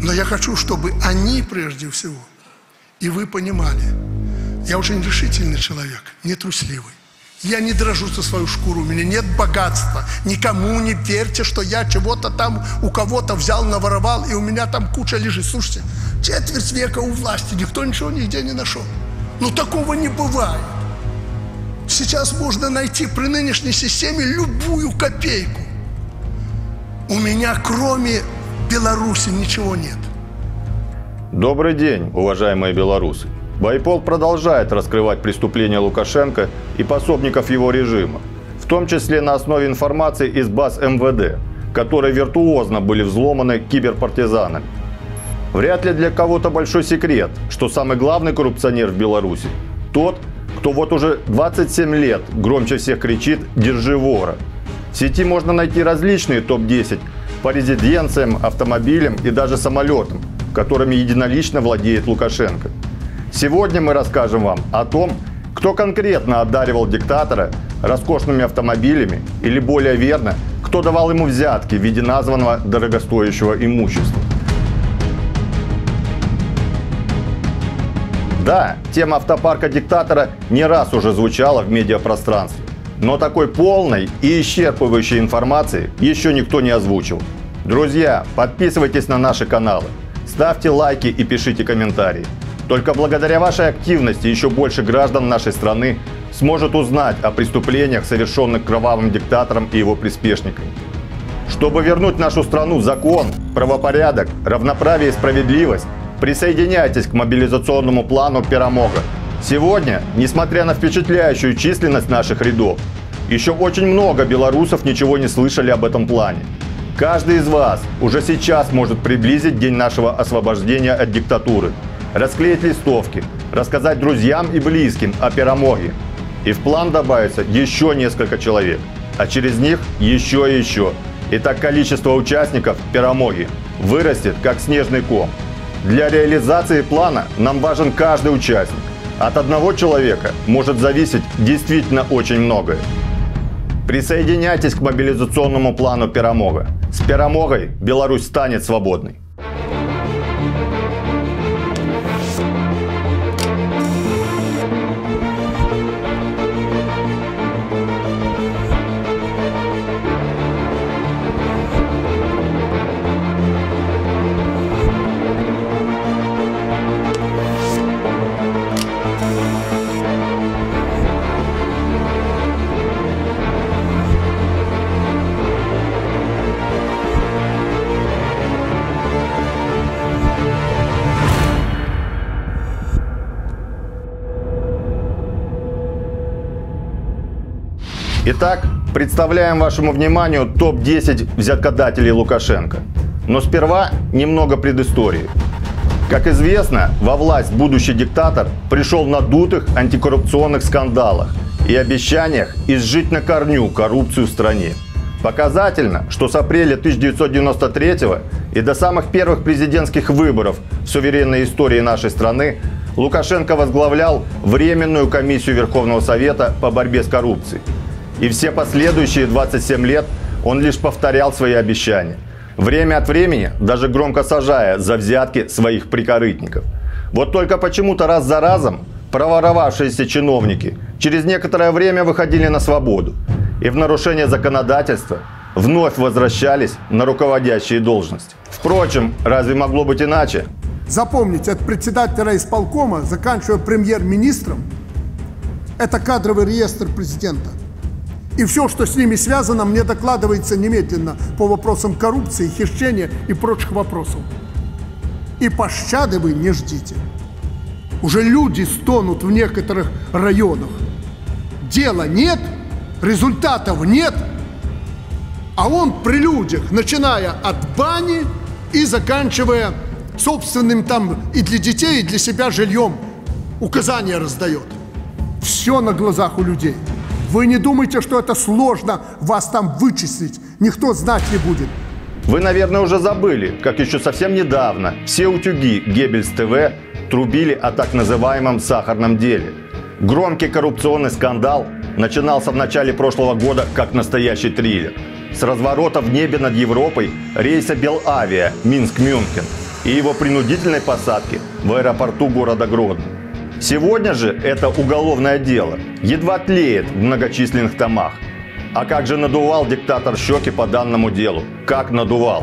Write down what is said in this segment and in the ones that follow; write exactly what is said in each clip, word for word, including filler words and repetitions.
Но я хочу, чтобы они прежде всего, и вы понимали, я очень решительный человек, не трусливый. Я не дрожу за свою шкуру, у меня нет богатства. Никому не верьте, что я чего-то там у кого-то взял, наворовал, и у меня там куча лежит. Слушайте, четверть века у власти, никто ничего нигде не нашел. Ну такого не бывает. Сейчас можно найти при нынешней системе любую копейку. У меня кроме Беларуси ничего нет. Добрый день, уважаемые белорусы. Байпол продолжает раскрывать преступления Лукашенко и пособников его режима, в том числе на основе информации из баз эм вэ дэ, которые виртуозно были взломаны киберпартизанами. Вряд ли для кого-то большой секрет, что самый главный коррупционер в Беларуси – тот, кто вот уже двадцать семь лет громче всех кричит «Держи вора». В сети можно найти различные топ десять по резиденциям, автомобилям и даже самолетам, которыми единолично владеет Лукашенко. Сегодня мы расскажем вам о том, кто конкретно одаривал диктатора роскошными автомобилями или, более верно, кто давал ему взятки в виде названного дорогостоящего имущества. Да, тема автопарка диктатора не раз уже звучала в медиапространстве, но такой полной и исчерпывающей информации еще никто не озвучил. Друзья, подписывайтесь на наши каналы, ставьте лайки и пишите комментарии. Только благодаря вашей активности еще больше граждан нашей страны сможет узнать о преступлениях, совершенных кровавым диктатором и его приспешниками. Чтобы вернуть нашу страну в закон, правопорядок, равноправие и справедливость, присоединяйтесь к мобилизационному плану Перамога. Сегодня, несмотря на впечатляющую численность наших рядов, еще очень много белорусов ничего не слышали об этом плане. Каждый из вас уже сейчас может приблизить день нашего освобождения от диктатуры, расклеить листовки, рассказать друзьям и близким о Перамоге. И в план добавится еще несколько человек, а через них еще и еще. И так количество участников Перамоги вырастет, как снежный ком. Для реализации плана нам важен каждый участник. От одного человека может зависеть действительно очень многое. Присоединяйтесь к мобилизационному плану Перамога. С Перамогой Беларусь станет свободной. Итак, представляем вашему вниманию топ десять взяткодателей Лукашенко. Но сперва немного предыстории. Как известно, во власть будущий диктатор пришел в надутых антикоррупционных скандалах и обещаниях изжить на корню коррупцию в стране. Показательно, что с апреля тысяча девятьсот девяносто третьего и до самых первых президентских выборов в суверенной истории нашей страны Лукашенко возглавлял Временную комиссию Верховного Совета по борьбе с коррупцией. И все последующие двадцать семь лет он лишь повторял свои обещания, время от времени даже громко сажая за взятки своих прикорытников. Вот только почему-то раз за разом проворовавшиеся чиновники через некоторое время выходили на свободу и в нарушение законодательства вновь возвращались на руководящие должности. Впрочем, разве могло быть иначе? Запомните, от председателя исполкома, заканчивая премьер-министром, это кадровый реестр президента. И все, что с ними связано, мне докладывается немедленно по вопросам коррупции, хищения и прочих вопросов. И пощады вы не ждите. Уже люди стонут в некоторых районах. Дела нет, результатов нет, а он при людях, начиная от бани и заканчивая собственным там и для детей, и для себя жильем, указания раздает. Все на глазах у людей. Вы не думайте, что это сложно вас там вычислить. Никто знать не будет. Вы, наверное, уже забыли, как еще совсем недавно все утюги Геббельс ТВ трубили о так называемом сахарном деле. Громкий коррупционный скандал начинался в начале прошлого года как настоящий триллер. С разворота в небе над Европой рейса Белавиа Минск-Мюнхен. и его принудительной посадки в аэропорту города Гродно. Сегодня же это уголовное дело едва тлеет в многочисленных томах. А как же надувал диктатор щеки по данному делу? Как надувал?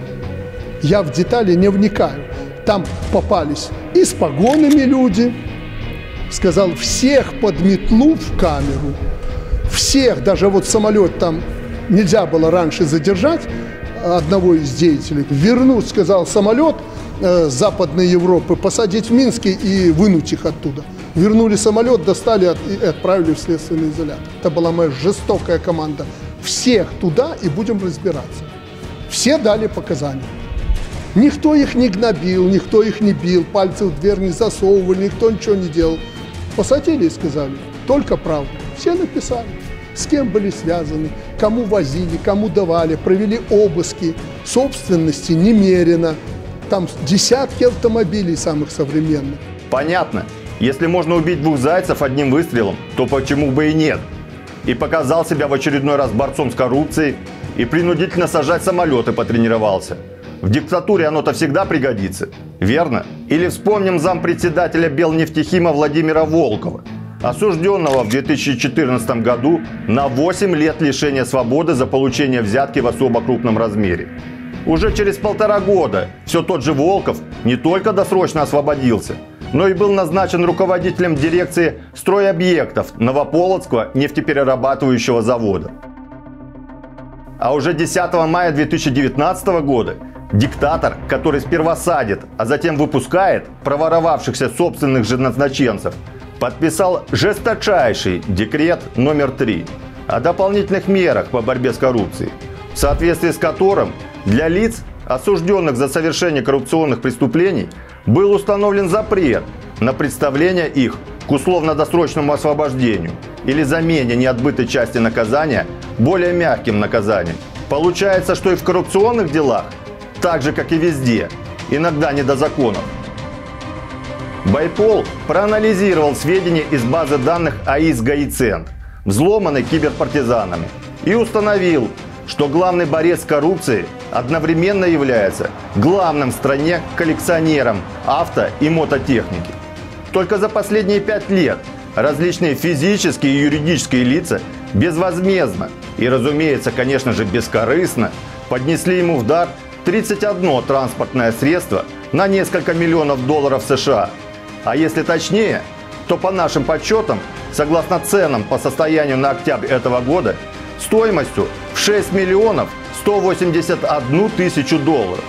Я в детали не вникаю. Там попались и с погонами люди. Сказал, всех под метлу в камеру. Всех, даже вот самолет там нельзя было раньше задержать одного из деятелей. Вернуть, сказал, самолет э, Западной Европы, посадить в Минске и вынуть их оттуда. Вернули самолет, достали и отправили в следственный изолятор. Это была моя жестокая команда. Всех туда и будем разбираться. Все дали показания. Никто их не гнобил, никто их не бил, пальцы в дверь не засовывали, никто ничего не делал. Посадили и сказали, только правду. Все написали, с кем были связаны, кому возили, кому давали, провели обыски, собственности немерено. Там десятки автомобилей самых современных. Понятно. Если можно убить двух зайцев одним выстрелом, то почему бы и нет? И показал себя в очередной раз борцом с коррупцией, и принудительно сажать самолеты потренировался. В диктатуре оно-то всегда пригодится, верно? Или вспомним зампредседателя Белнефтехима Владимира Волкова, осужденного в две тысячи четырнадцатом году на восемь лет лишения свободы за получение взятки в особо крупном размере. Уже через полтора года все тот же Волков не только досрочно освободился, но и был назначен руководителем дирекции стройобъектов Новополоцкого нефтеперерабатывающего завода. А уже десятого мая две тысячи девятнадцатого года диктатор, который сперва садит, а затем выпускает проворовавшихся собственных же назначенцев, подписал жесточайший декрет номер три о дополнительных мерах по борьбе с коррупцией, в соответствии с которым для лиц, осужденных за совершение коррупционных преступлений, был установлен запрет на представление их к условно-досрочному освобождению или замене неотбытой части наказания более мягким наказанием. Получается, что и в коррупционных делах, так же как и везде, иногда не до законов. Байпол проанализировал сведения из базы данных АИС ГАИ-Центр, взломанной киберпартизанами, и установил, что главный борец с коррупцией одновременно является главным в стране коллекционером авто и мототехники. Только за последние пять лет различные физические и юридические лица безвозмездно и, разумеется, конечно же, бескорыстно поднесли ему в дар тридцать одно транспортное средство на несколько миллионов долларов США. А если точнее, то по нашим подсчетам, согласно ценам по состоянию на октябрь этого года, стоимостью в шесть миллионов сто восемьдесят одну тысячу долларов.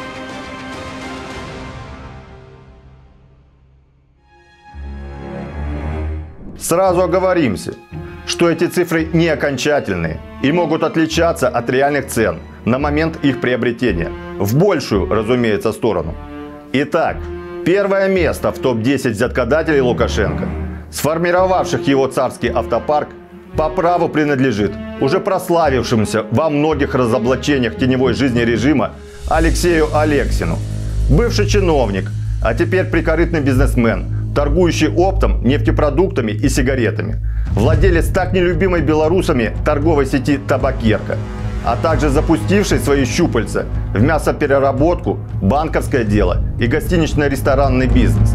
Сразу оговоримся, что эти цифры не окончательные и могут отличаться от реальных цен на момент их приобретения, в большую, разумеется, сторону. Итак, первое место в топ десять взяткодателей Лукашенко, сформировавших его царский автопарк, по праву принадлежит уже прославившемуся во многих разоблачениях теневой жизни режима Алексею Алексину. Бывший чиновник, а теперь прикорытный бизнесмен, торгующий оптом, нефтепродуктами и сигаретами. Владелец так нелюбимой белорусами торговой сети «Табакерка», а также запустивший свои щупальца в мясопереработку, банковское дело и гостинично-ресторанный бизнес.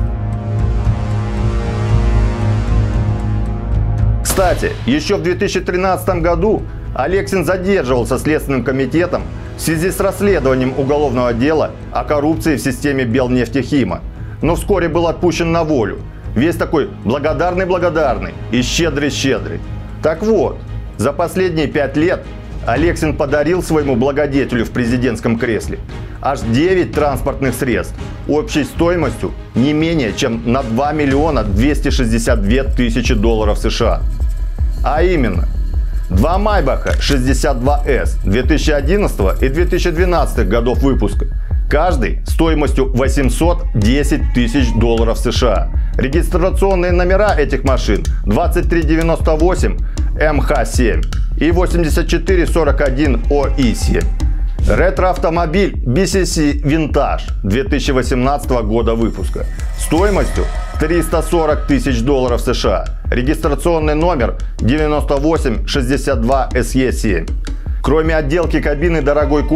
Кстати, еще в две тысячи тринадцатом году Алексин задерживался Следственным комитетом в связи с расследованием уголовного дела о коррупции в системе Белнефтехима, но вскоре был отпущен на волю. Весь такой благодарный-благодарный и щедрый-щедрый. Так вот, за последние пять лет Алексин подарил своему благодетелю в президентском кресле аж девять транспортных средств общей стоимостью не менее чем на два миллиона двести шестьдесят две тысячи долларов США. А именно, два Майбаха шестьдесят два эс две тысячи одиннадцатого и две тысячи двенадцатого годов выпуска, каждый стоимостью восемьсот десять тысяч долларов США. Регистрационные номера этих машин двадцать три девяносто восемь эм ха семь и восемьдесят четыре сорок один о и семь. Ретро-автомобиль би си си Vintage две тысячи восемнадцатого года выпуска стоимостью триста сорок тысяч долларов США. Регистрационный номер девяносто восемь шестьдесят два эс е семь. Кроме отделки кабины дорогой кожей,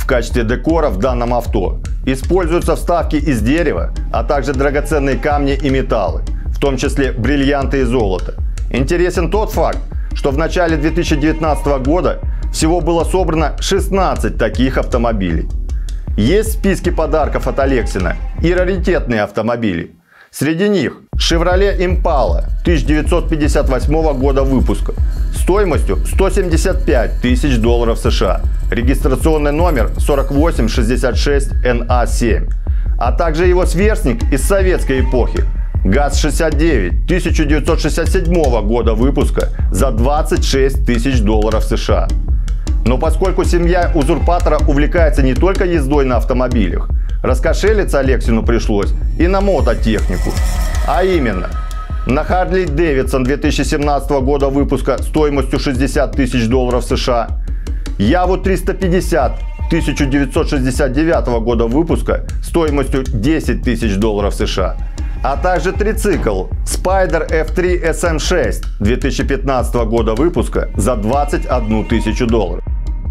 В качестве декора в данном авто используются вставки из дерева, а также драгоценные камни и металлы, в том числе бриллианты и золото. Интересен тот факт, что в начале две тысячи девятнадцатого года всего было собрано шестнадцать таких автомобилей. Есть в списке подарков от Алексина и раритетные автомобили. Среди них Chevrolet Impala тысяча девятьсот пятьдесят восьмого года выпуска стоимостью сто семьдесят пять тысяч долларов США, регистрационный номер сорок восемь шестьдесят шесть эн а семь, а также его сверстник из советской эпохи ГАЗ шестьдесят девять тысяча девятьсот шестьдесят седьмого года выпуска за двадцать шесть тысяч долларов США. Но поскольку семья узурпатора увлекается не только ездой на автомобилях, раскошелиться Алексину пришлось и на мототехнику. А именно, на Harley Davidson две тысячи семнадцатого года выпуска стоимостью шестьдесят тысяч долларов США, Яву триста пятьдесят тысяча девятьсот шестьдесят девятого года выпуска стоимостью десять тысяч долларов США, а также трицикл Spider эф три эс эм шесть две тысячи пятнадцатого года выпуска за двадцать одну тысячу долларов.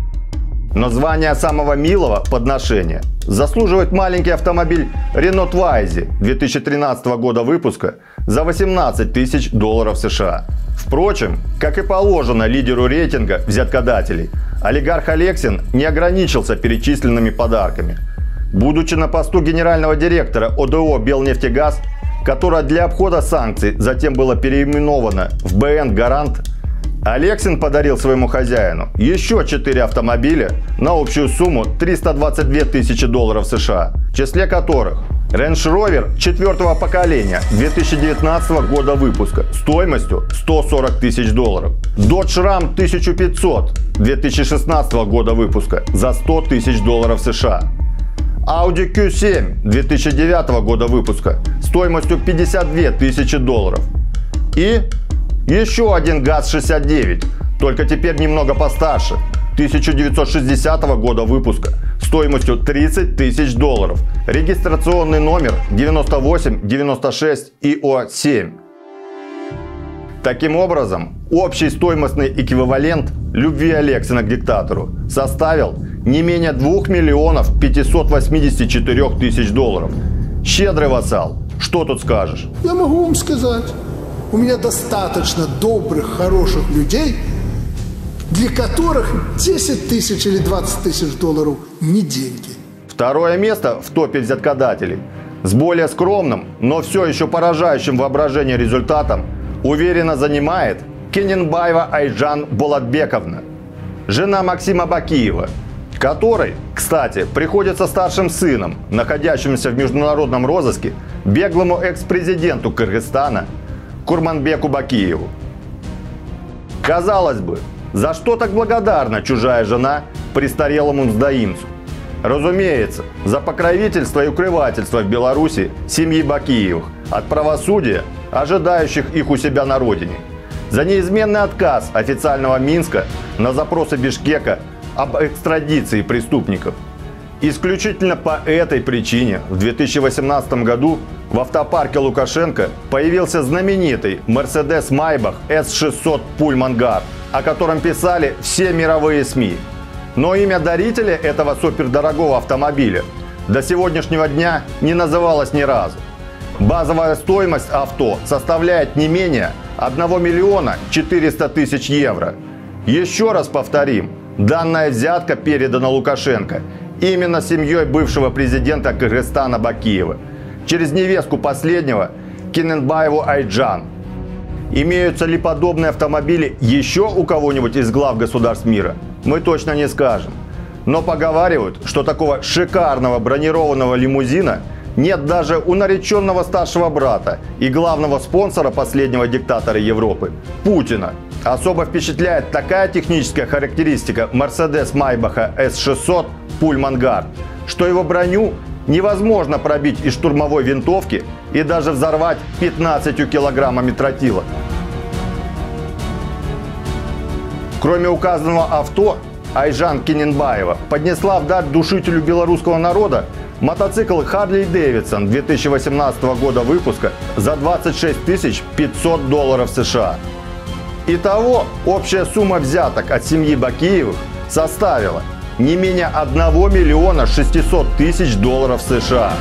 Но звание самого милого подношения заслуживает маленький автомобиль Renault Twizy две тысячи тринадцатого года выпуска за восемнадцать тысяч долларов США. Впрочем, как и положено лидеру рейтинга взяткодателей, олигарх Алексин не ограничился перечисленными подарками. Будучи на посту генерального директора о дэ о «Белнефтегаз», которое для обхода санкций затем было переименовано в бэ эн «Гарант», Алексин подарил своему хозяину еще четыре автомобиля на общую сумму триста двадцать две тысячи долларов США, в числе которых Range Rover четвертого поколения две тысячи девятнадцатого года выпуска стоимостью сто сорок тысяч долларов, Dodge Ram тысяча пятьсот две тысячи шестнадцатого года выпуска за сто тысяч долларов США, Audi кью семь две тысячи девятого года выпуска стоимостью пятьдесят две тысячи долларов и еще один ГАЗ шестьдесят девять, только теперь немного постарше, тысяча девятьсот шестидесятого года выпуска стоимостью тридцать тысяч долларов, регистрационный номер девяносто восемь девяносто шесть и о семь. Таким образом, общий стоимостный эквивалент любви Алексина к диктатору составил не менее двух миллионов пятисот восьмидесяти четырёх тысяч долларов. Щедрый вассал, что тут скажешь? Я могу вам сказать, у меня достаточно добрых, хороших людей, для которых десять тысяч или двадцать тысяч долларов не деньги. Второе место в топе взяткодателей с более скромным, но все еще поражающим воображение результатом уверенно занимает Кененбаева Айжан Болатбековна, жена Максима Бакиева, который, кстати, приходится старшим сыном, находящимся в международном розыске, беглому экс-президенту Кыргызстана Курманбеку Бакиеву. Казалось бы, за что так благодарна чужая жена престарелому мздоимцу? Разумеется, за покровительство и укрывательство в Беларуси семьи Бакиевых от правосудия, ожидающих их у себя на родине. За неизменный отказ официального Минска на запросы Бишкека об экстрадиции преступников. Исключительно по этой причине в две тысячи восемнадцатом году в автопарке Лукашенко появился знаменитый Mercedes Maybach эс шестьсот Pullman Guard, о котором писали все мировые СМИ. Но имя дарителя этого супердорогого автомобиля до сегодняшнего дня не называлось ни разу. Базовая стоимость авто составляет не менее одного миллиона четырёхсот тысяч евро. Еще раз повторим, данная взятка передана Лукашенко именно семьей бывшего президента Кыргызстана Бакиева через невестку последнего Кененбаеву Айджан. Имеются ли подобные автомобили еще у кого-нибудь из глав государств мира, мы точно не скажем. Но поговаривают, что такого шикарного бронированного лимузина нет даже у нареченного старшего брата и главного спонсора последнего диктатора Европы – Путина. Особо впечатляет такая техническая характеристика Mercedes Maybach эс шестьсот Pullman Guard, что его броню невозможно пробить из штурмовой винтовки и даже взорвать пятнадцатью килограммами тротила. Кроме указанного авто, Айжан Кененбаева поднесла в дар душителю белорусского народа мотоцикл Harley Davidson две тысячи восемнадцатого года выпуска за двадцать шесть тысяч пятьсот долларов США. Итого, общая сумма взяток от семьи Бакиевых составила не менее одного миллиона шестисот тысяч долларов США.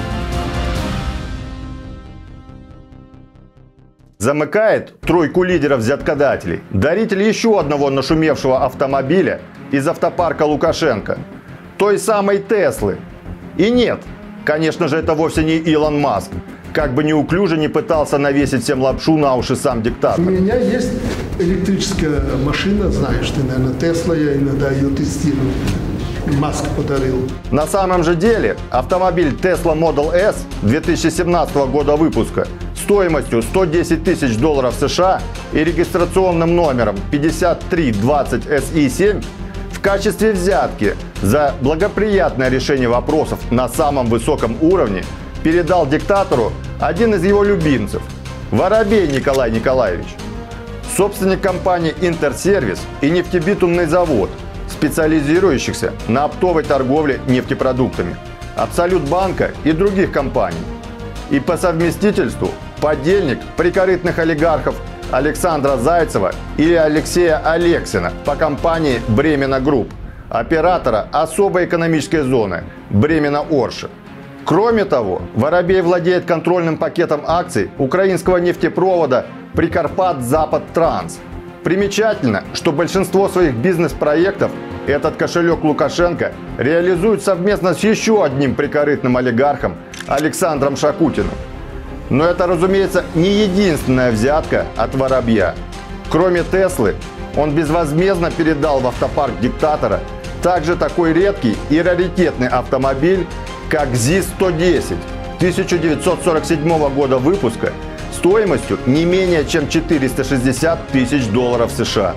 Замыкает тройку лидеров взяткодателей даритель еще одного нашумевшего автомобиля из автопарка Лукашенко, той самой Теслы. И нет, конечно же, это вовсе не Илон Маск, как бы неуклюже не пытался навесить всем лапшу на уши сам диктатор. У меня есть электрическая машина, знаешь ты, наверное, Тесла, я иногда ее тестирую. Маск подарил. На самом же деле автомобиль Tesla Model S две тысячи семнадцатого года выпуска стоимостью сто десять тысяч долларов США и регистрационным номером пятьдесят три двадцать эс и семь в качестве взятки за благоприятное решение вопросов на самом высоком уровне передал диктатору один из его любимцев – Воробей Николай Николаевич, собственник компании «Интерсервис» и нефтебитумный завод, специализирующихся на оптовой торговле нефтепродуктами, Абсолютбанка и других компаний. И по совместительству подельник прикорытных олигархов Александра Зайцева и Алексея Алексина по компании «Бремена Групп», оператора особой экономической зоны «Бремена-Орша». Кроме того, Воробей владеет контрольным пакетом акций украинского нефтепровода «Прикарпат-Запад-Транс». Примечательно, что большинство своих бизнес-проектов этот кошелек Лукашенко реализует совместно с еще одним прикорытным олигархом Александром Шакутиным. Но это, разумеется, не единственная взятка от Воробья. Кроме Теслы, он безвозмездно передал в автопарк диктатора также такой редкий и раритетный автомобиль, как ЗИС сто десять тысяча девятьсот сорок седьмого года выпуска стоимостью не менее чем четыреста шестьдесят тысяч долларов США.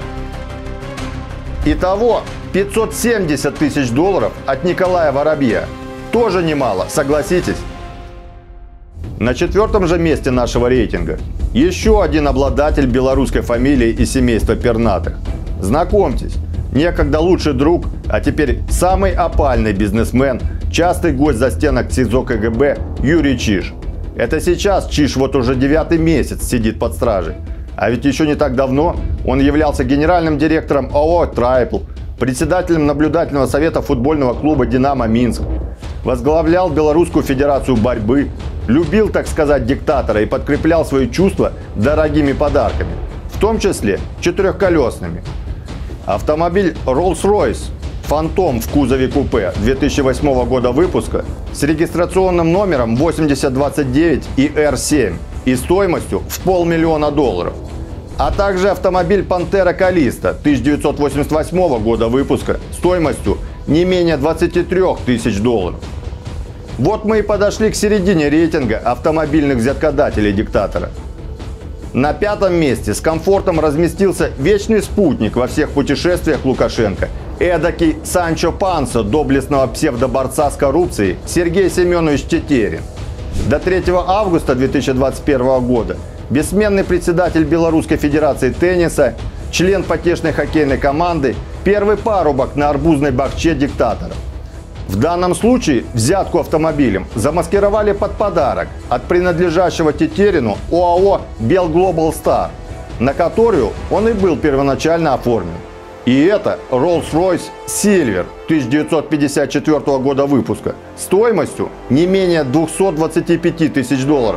Итого пятьсот семьдесят тысяч долларов от Николая Воробья. Тоже немало, согласитесь? На четвертом же месте нашего рейтинга еще один обладатель белорусской фамилии и семейства пернатых. Знакомьтесь, некогда лучший друг, а теперь самый опальный бизнесмен, частый гость застенок СИЗО КГБ Юрий Чиж. Это сейчас Чиж вот уже девятый месяц сидит под стражей. А ведь еще не так давно он являлся генеральным директором ООО «Трайпл», председателем наблюдательного совета футбольного клуба «Динамо Минск», возглавлял Белорусскую федерацию борьбы, любил, так сказать, диктатора и подкреплял свои чувства дорогими подарками, в том числе четырехколесными. Автомобиль Rolls-Royce «Фантом» в кузове купе две тысячи восьмого года выпуска с регистрационным номером восемьдесят двадцать девять и эр семь и стоимостью в полмиллиона долларов. А также автомобиль «Пантера Калиста» тысяча девятьсот восемьдесят восьмого года выпуска стоимостью не менее двадцати трёх тысяч долларов. Вот мы и подошли к середине рейтинга автомобильных взяткодателей диктатора. На пятом месте с комфортом разместился вечный спутник во всех путешествиях Лукашенко, эдакий Санчо Пансо доблестного псевдоборца с коррупцией Сергей Семенович Тетерин. До третьего августа две тысячи двадцать первого года бессменный председатель Белорусской федерации тенниса, член потешной хоккейной команды, первый парубок на арбузной бахче диктатора. В данном случае взятку автомобилем замаскировали под подарок от принадлежащего Тетерину ОАО «Белглобал Стар», на которую он и был первоначально оформлен. И это Rolls-Royce Silver тысяча девятьсот пятьдесят четвёртого года выпуска стоимостью не менее двухсот двадцати пяти тысяч долларов.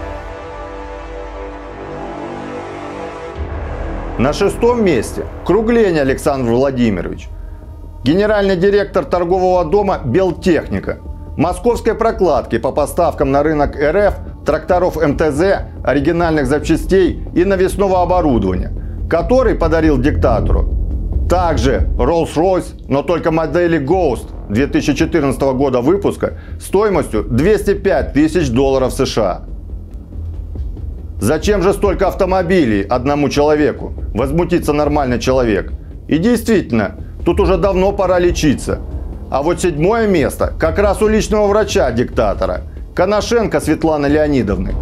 На шестом месте Круглень Александр Владимирович, генеральный директор торгового дома «Белтехника», московской прокладки по поставкам на рынок эр эф тракторов эм тэ зэ, оригинальных запчастей и навесного оборудования, который подарил диктатору. Также Rolls-Royce, но только модели Ghost две тысячи четырнадцатого года выпуска стоимостью двести пять тысяч долларов США. Зачем же столько автомобилей одному человеку? Возмутится нормальный человек. И действительно, тут уже давно пора лечиться. А вот седьмое место как раз у личного врача диктатора, Коношенко Светланы Леонидовны.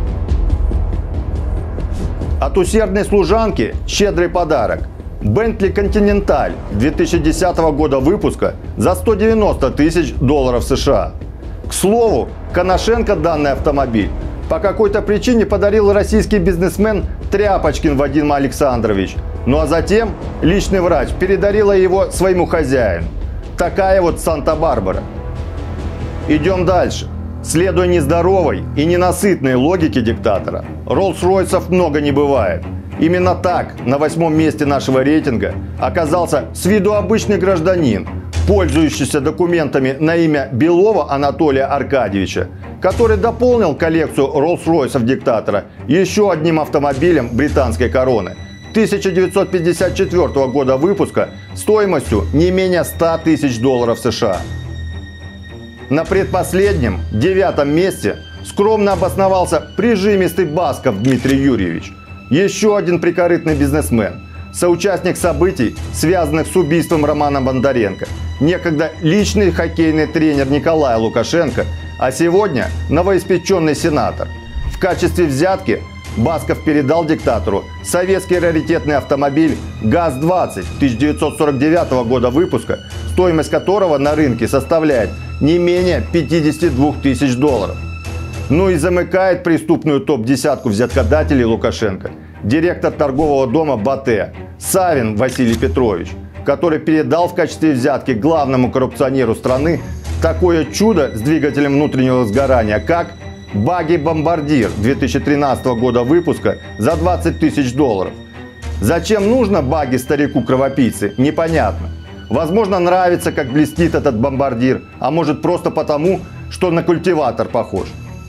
От усердной служанки щедрый подарок. Bentley Continental две тысячи десятого года выпуска за сто девяносто тысяч долларов США. К слову, Коношенко данный автомобиль по какой-то причине подарил российский бизнесмен Тряпочкин Вадим Александрович. Ну а затем личный врач передарила его своему хозяину. Такая вот Санта-Барбара. Идем дальше. Следуя нездоровой и ненасытной логике диктатора, Роллс-Ройсов много не бывает. Именно так на восьмом месте нашего рейтинга оказался с виду обычный гражданин, пользующийся документами на имя Белова Анатолия Аркадьевича, который дополнил коллекцию Роллс-Ройсов диктатора еще одним автомобилем британской короны тысяча девятьсот пятьдесят четвёртого года выпуска стоимостью не менее ста тысяч долларов США. На предпоследнем, девятом месте, скромно обосновался прижимистый Басков Дмитрий Юрьевич. Еще один прикорытный бизнесмен, соучастник событий, связанных с убийством Романа Бондаренко, некогда личный хоккейный тренер Николая Лукашенко, а сегодня новоиспеченный сенатор. В качестве взятки Басков передал диктатору советский раритетный автомобиль ГАЗ двадцать тысяча девятьсот сорок девятого года выпуска, стоимость которого на рынке составляет не менее пятидесяти двух тысяч долларов. Ну и замыкает преступную топ-десятку взяткодателей Лукашенко директор торгового дома «Батэ» Савин Василий Петрович, который передал в качестве взятки главному коррупционеру страны такое чудо с двигателем внутреннего сгорания, как багги-бомбардир две тысячи тринадцатого года выпуска за двадцать тысяч долларов. Зачем нужно багги старику-кровопийце, непонятно. Возможно, нравится, как блестит этот бомбардир, а может просто потому, что на культиватор похож.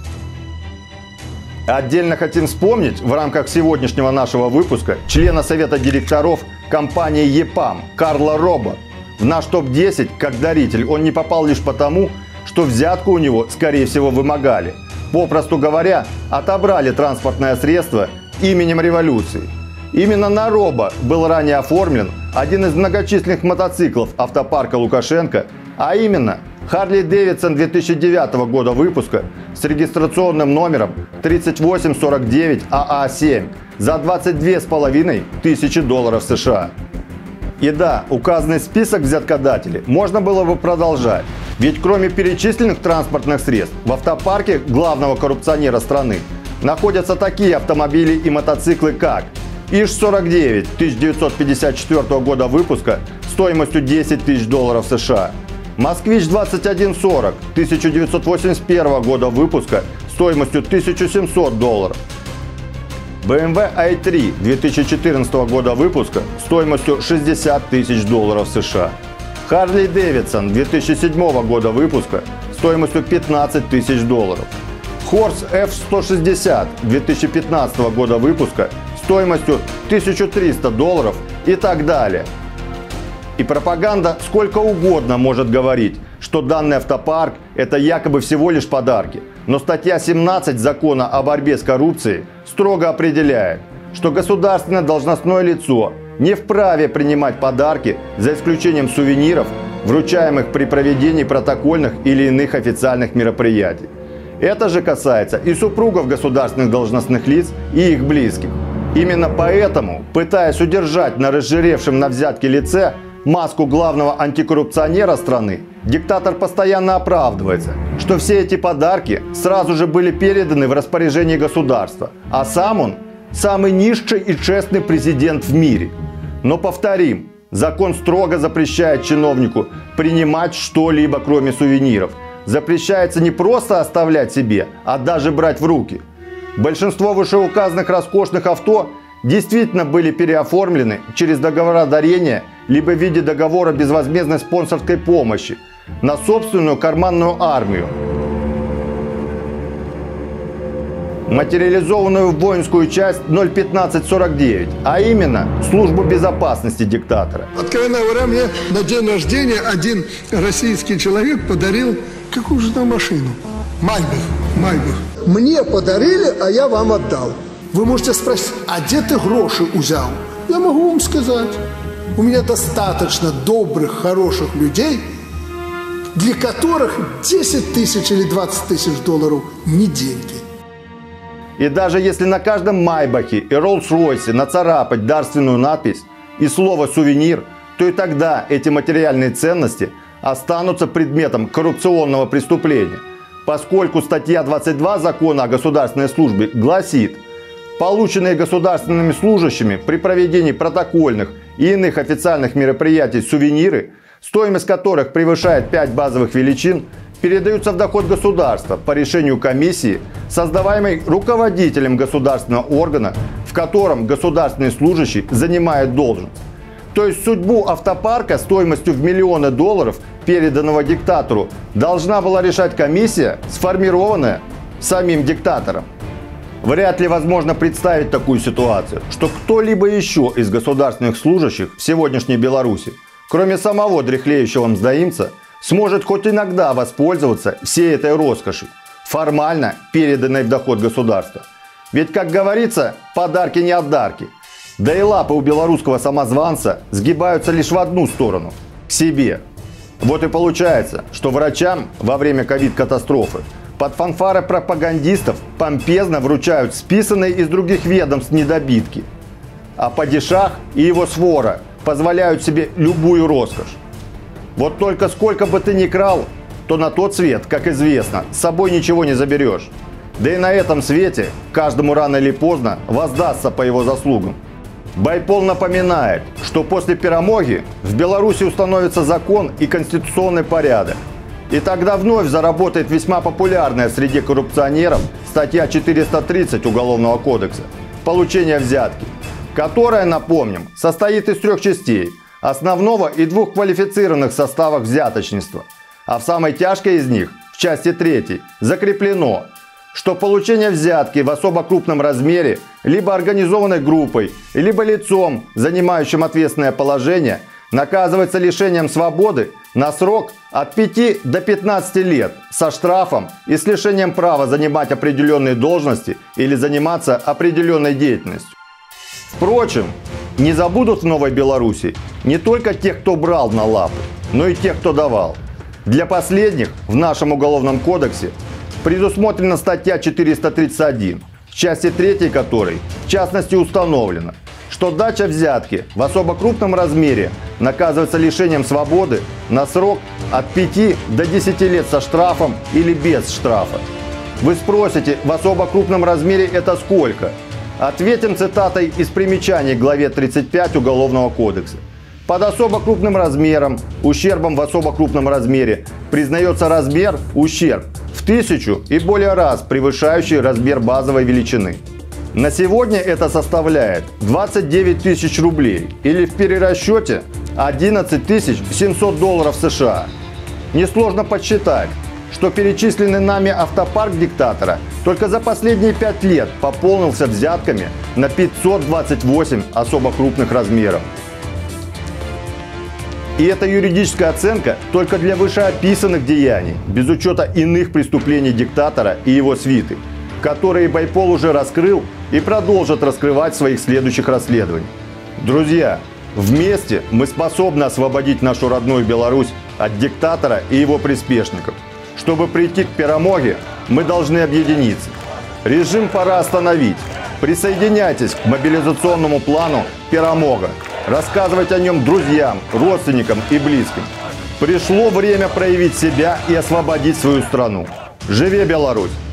Отдельно хотим вспомнить в рамках сегодняшнего нашего выпуска члена совета директоров компании ЕПАМ Карла Роба. В наш топ десять как даритель он не попал лишь потому, что взятку у него, скорее всего, вымогали. Попросту говоря, отобрали транспортное средство именем революции. Именно на Роба был ранее оформлен один из многочисленных мотоциклов автопарка Лукашенко, а именно Харли Дэвидсон две тысячи девятого года выпуска с регистрационным номером тридцать восемь сорок девять А А семь за двадцать две с половиной тысячи долларов США. И да, указанный список взяткодателей можно было бы продолжать, ведь кроме перечисленных транспортных средств в автопарке главного коррупционера страны находятся такие автомобили и мотоциклы, как ИЖ сорок девять тысяча девятьсот пятьдесят четвёртого года выпуска стоимостью десять тысяч долларов США, Москвич двадцать один сорок тысяча девятьсот восемьдесят первого года выпуска стоимостью тысячу семьсот долларов, бэ эм вэ ай три две тысячи четырнадцатого года выпуска стоимостью шестьдесят тысяч долларов США, Харли Дэвидсон две тысячи седьмого года выпуска стоимостью пятнадцать тысяч долларов, Хорс эф сто шестьдесят две тысячи пятнадцатого года выпуска стоимостью тысячу триста долларов и так далее. И пропаганда сколько угодно может говорить, что данный автопарк – это якобы всего лишь подарки. Но статья семнадцать Закона о борьбе с коррупцией строго определяет, что государственное должностное лицо не вправе принимать подарки за исключением сувениров, вручаемых при проведении протокольных или иных официальных мероприятий. Это же касается и супругов государственных должностных лиц и их близких. Именно поэтому, пытаясь удержать на разжиревшем на взятки лице маску главного антикоррупционера страны, диктатор постоянно оправдывается, что все эти подарки сразу же были переданы в распоряжение государства, а сам он самый низший и честный президент в мире. Но повторим, закон строго запрещает чиновнику принимать что-либо кроме сувениров. Запрещается не просто оставлять себе, а даже брать в руки. Большинство вышеуказанных роскошных авто действительно были переоформлены через договора дарения либо в виде договора безвозмездной спонсорской помощи на собственную карманную армию, материализованную в воинскую часть ноль пятнадцать сорок девять, а именно службу безопасности диктатора. Откровенно говоря, мне на день рождения один российский человек подарил какую же там машину? Майбах. Майбах. Мне подарили, а я вам отдал. Вы можете спросить, а где ты гроши взял? Я могу вам сказать. У меня достаточно добрых, хороших людей, для которых десять тысяч или двадцать тысяч долларов не деньги. И даже если на каждом Майбахе и Роллс-Ройсе нацарапать дарственную надпись и слово «сувенир», то и тогда эти материальные ценности останутся предметом коррупционного преступления, поскольку статья двадцать два Закона о государственной службе гласит: полученные государственными служащими при проведении протокольных и иных официальных мероприятий сувениры стоимость которых превышает пять базовых величин, передаются в доход государства по решению комиссии, создаваемой руководителем государственного органа, в котором государственный служащий занимает должность. То есть судьбу автопарка стоимостью в миллионы долларов, переданного диктатору, должна была решать комиссия, сформированная самим диктатором. Вряд ли возможно представить такую ситуацию, что кто-либо еще из государственных служащих в сегодняшней Беларуси, кроме самого дряхлеющего мздоимца, сможет хоть иногда воспользоваться всей этой роскошью, формально переданной в доход государства. Ведь, как говорится, подарки не отдарки. Да и лапы у белорусского самозванца сгибаются лишь в одну сторону – к себе. Вот и получается, что врачам во время ковид-катастрофы под фанфары пропагандистов помпезно вручают списанные из других ведомств недобитки. А падишах и его свора позволяют себе любую роскошь. Вот только сколько бы ты ни крал, то на тот свет, как известно, с собой ничего не заберешь. Да и на этом свете каждому рано или поздно воздастся по его заслугам. Байпол напоминает, что после перемоги в Беларуси установится закон и конституционный порядок. И тогда вновь заработает весьма популярная среди коррупционеров статья четыреста тридцать Уголовного кодекса «Получение взятки», которая, напомним, состоит из трех частей – основного и двух квалифицированных составов взяточничества. А в самой тяжкой из них, в части третьей, закреплено, что получение взятки в особо крупном размере либо организованной группой, либо лицом, занимающим ответственное положение, наказывается лишением свободы на срок от пяти до пятнадцати лет со штрафом и с лишением права занимать определенные должности или заниматься определенной деятельностью. Впрочем, не забудут в Новой Беларуси не только тех, кто брал на лапы, но и тех, кто давал. Для последних в нашем Уголовном кодексе предусмотрена статья четыреста тридцать один, в части третьей которой в частности установлено, что дача взятки в особо крупном размере наказывается лишением свободы на срок от пяти до десяти лет со штрафом или без штрафа. Вы спросите, в особо крупном размере это сколько? Ответим цитатой из примечаний к главе тридцать пять Уголовного кодекса. Под особо крупным размером, ущербом в особо крупном размере, признается размер, ущерб в тысячу и более раз превышающий размер базовой величины. На сегодня это составляет двадцать девять тысяч рублей или в перерасчете одиннадцать тысяч семьсот долларов США. Несложно подсчитать, что перечисленный нами автопарк диктатора только за последние пять лет пополнился взятками на пятьсот двадцать восемь особо крупных размеров. И это юридическая оценка только для вышеописанных деяний, без учета иных преступлений диктатора и его свиты, которые Байпол уже раскрыл и продолжит раскрывать в своих следующих расследованиях. Друзья, вместе мы способны освободить нашу родную Беларусь от диктатора и его приспешников. Чтобы прийти к перемоге, мы должны объединиться. Режим пора остановить. Присоединяйтесь к мобилизационному плану «Перемога». Рассказывать о нем друзьям, родственникам и близким. Пришло время проявить себя и освободить свою страну. Живе Беларусь!